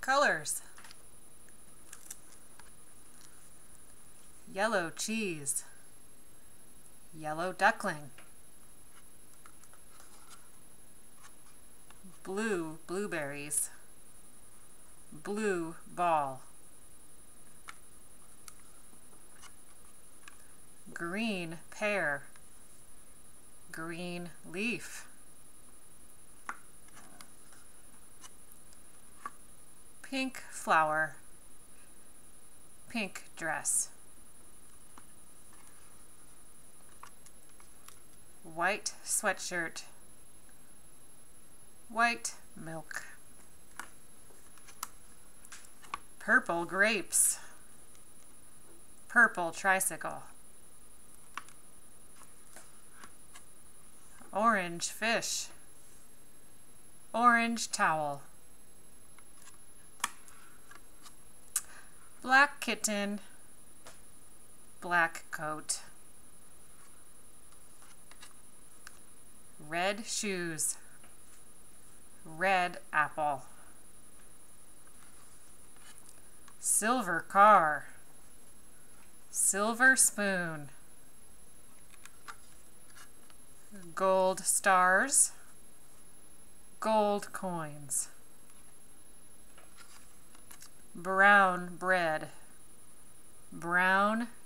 Colors. Yellow cheese. Yellow duckling. Blue blueberries. Blue ball. Green pear. Green leaf. Pink flower. Pink dress. White sweatshirt. White milk. Purple grapes. Purple tricycle. Orange fish. Orange towel. Black kitten. Black coat. Red shoes. Red apple. Silver car. Silver spoon. Gold stars. Gold coins. Brown bread. Brown